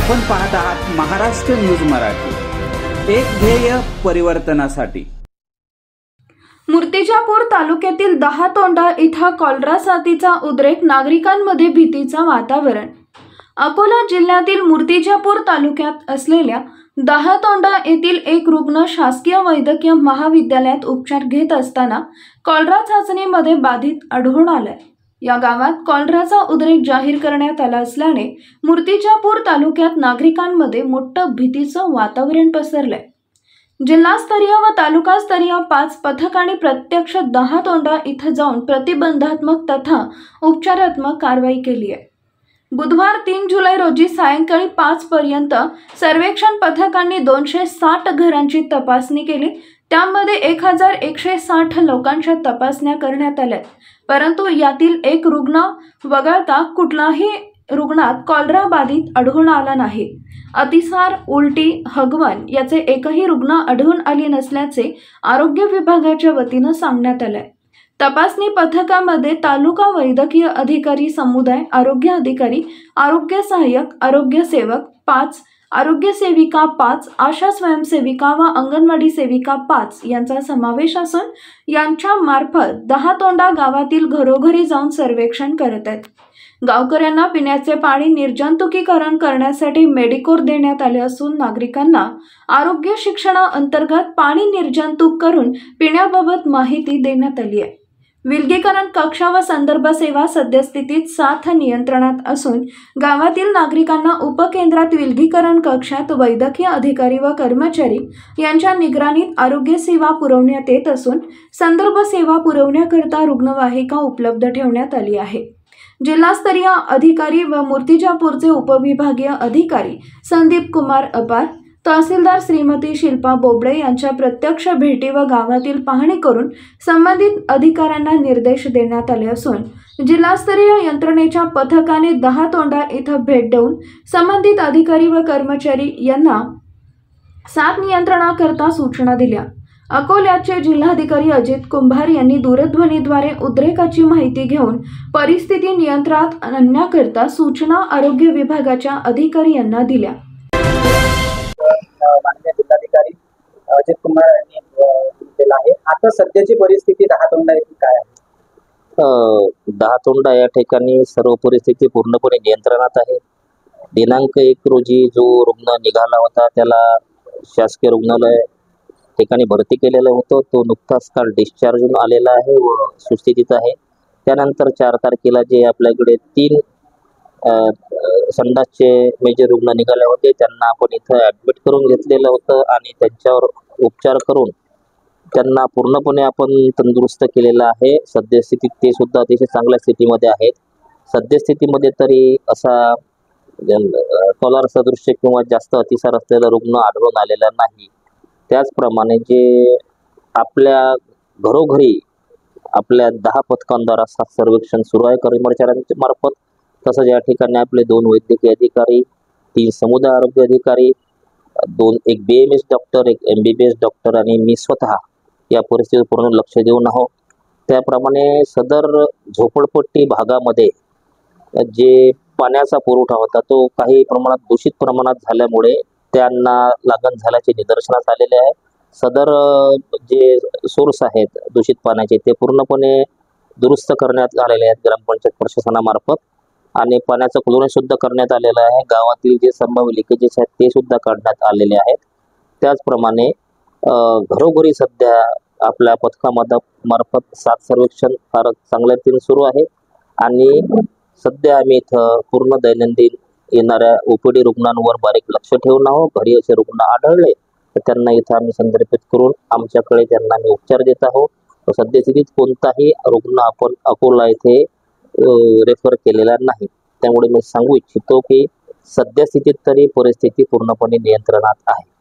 आपण पाहत आहात महाराष्ट्र न्यूज मराठी, एक ध्येय परिवर्तनासाठी। मूर्तिजापूर तालुक्यातील दहातोंडा इथं कॉलरा साथीचा उद्रेक, नागरिकांमध्ये भीतीचं वातावरण। अकोला जिल्ह्यातील मूर्तिजापूर तालुक्यात असलेल्या दहातोंडा येथील एक रुग्ण शासकीय वैद्यकीय महाविद्यालयात उपचार घेत असताना कॉलरा चाचणीमध्ये बाधित आढळून आलाय। या गावात कॉलराचा उद्रेक जाहीर करण्यात आला असल्याने मूर्तिजापूर तालुक्यात नागरिकांमध्ये मोठं भीतीचं वातावरण पसरलंय। जिल्हास्तरीय व तालुकास्तरीय 5 पथकांनी प्रत्यक्ष दहातोंडा इथं जाऊन प्रतिबंधात्मक तथा उपचारात्मक कारवाई केली आहे। बुधवार 3 जुलै रोजी सायंकाळी 5 पर्यंत सर्वेक्षण पथकांनी 260 घरांची तपासणी केली। त्यामध्ये 1160 लोकांच्या तपासण्या करण्यात आल्या, परंतु यातील एक रुग्ण वगळता कुठलाही रुग्णात कॉलरा बाधित आढळून आला नाही। अतिसार, उलटी, हगवण याचे एकही रुग्ण आढळून आले नसल्याचे आरोग्य विभागाच्या वतीनं सांगण्यात आलंय। तपासणी पथकामध्ये तालुका वैद्यकीय अधिकारी, समुदाय आरोग्य अधिकारी, आरोग्य सहाय्यक, आरोग्य सेवक 5, आरोग्य सेविका 5, आशा स्वयंसेविका व अंगणवाडी सेविका 5 यांचा समावेश असून यांच्या मार्फत दहातोंडा गावातील घरोघरी जाऊन सर्वेक्षण करत आहेत। गावकऱ्यांना पिण्याचे पाणी निर्जंतुकीकरण करण्यासाठी मेडिकोर देण्यात आले असून नागरिकांना आरोग्य शिक्षणाअंतर्गत पाणी निर्जंतुक करून पिण्याबाबत माहिती देण्यात आली आहे। विलगीकरण कक्ष व संदर्भ सेवा सद्यस्थितीत साथ नियंत्रणात असून गावातील नागरिकांना उपकेंद्रात विलगीकरण कक्षात वैद्यकीय अधिकारी व कर्मचारी यांच्या निगराणीत आरोग्य सेवा पुरवण्यात येत असून संदर्भ सेवा पुरवण्याकरता रुग्णवाहिका उपलब्ध ठेवण्यात आली आहे। जिल्हास्तरीय अधिकारी व मूर्तिजापूरचे उपविभागीय अधिकारी संदीप कुमार अपार, तहसीलदार श्रीमती शिल्पा बोबडे यांच्या प्रत्यक्ष भेटी व गावातील पाहणी करून संबंधित अधिकाऱ्यांना निर्देश देण्यात आले असून जिल्हास्तरीय यंत्रणेच्या पथकाने दहातोंडा इथं भेट देऊन संबंधित अधिकारी व कर्मचारी यांना साथ नियंत्रणाकरता सूचना दिल्या। अकोल्याचे जिल्हाधिकारी अजित कुंभार यांनी दूरध्वनीद्वारे उद्रेकाची माहिती घेऊन परिस्थिती नियंत्रणात आणण्याकरता सूचना आरोग्य विभागाच्या अधिकारी यांना दिल्या। माननीय जिल्हाधिकारी अजित कुमार यांनी दिलेला आहे। आता सध्याची परिस्थिती दहातोंडा येथे काय आहे? दहातोंडा या ठिकाणी सर्व परिस्थिती पूर्णपणे नियंत्रणात आहे। दिनांक 1 रोजी जो रुग्ण निघाला होता त्याला शासकीय रुग्णालय ठिकाणी भरती केलेलं होतं। तो नुकताच काल डिस्चार्ज होऊन आलेला आहे व सुस्थितीत आहे। त्यानंतर 4 तारखेला जे आपल्याकडे 3 संडासचे मेजर रुग्ण निघाले होते त्यांना आपण इथं ॲडमिट करून घेतलेलं होतं आणि त्यांच्यावर उपचार करून त्यांना पूर्णपणे आपण तंदुरुस्त केलेलं आहे। सद्यस्थितीत ते सुद्धा अतिशय चांगल्या स्थितीमध्ये आहेत। सद्यस्थितीमध्ये तरी असा कॉलरा सदृश्य किंवा जास्त अतिसार असलेला रुग्ण आढळून आलेला नाही। त्याचप्रमाणे जे आपल्या घरोघरी आपल्या 10 पथकांद्वारा सर्वेक्षण सुरू आहे कर्मचाऱ्यांच्या मार्फत, तसंच या ठिकाणी आपले 2 वैद्यकीय अधिकारी, 3 समुदाय आरोग्य अधिकारी, 1 BMS डॉक्टर, 1 MBBS डॉक्टर आणि मी स्वतः या परिस्थितीवर पूर्ण लक्ष देऊन आहोत। त्याप्रमाणे सदर झोपडपट्टी भागामध्ये जे पाण्याचा पुरवठा होता तो काही प्रमाणात दूषित प्रमाणात झाल्यामुळे त्यांना लागण झाल्याचे निदर्शनास आलेले आहे। सदर जे सोर्स आहेत दूषित पाण्याचे ते पूर्णपणे दुरुस्त करण्यात आलेले आहेत ग्रामपंचायत प्रशासनामार्फत आणि पाण्याचं क्लोरिनेशन सुद्धा करण्यात आलेलं आहे। गावातील जे संभाव्य लिकेजेस आहेत ते सुद्धा काढण्यात आलेले आहेत। त्याचप्रमाणे घरोघरी सध्या आपल्या पथकामार्फत 7 सर्वेक्षण फार चांगल्या रीतीने सुरू आहे आणि सध्या आम्ही इथं पूर्ण दैनंदिन येणाऱ्या OPD रुग्णांवर बारीक लक्ष ठेवून आहोत। घरी असे रुग्ण आढळले तर त्यांना इथं आम्ही संदर्भित करून आमच्याकडे त्यांना आम्ही उपचार देत आहोत। सद्यस्थितीत कोणताही रुग्ण आपण अकोला येथे रेफर केलेला नाही। त्यामुळे मी सांगू इच्छितो की सद्यस्थितीत तरी परिस्थिती पूर्णपणे नियंत्रणात आहे।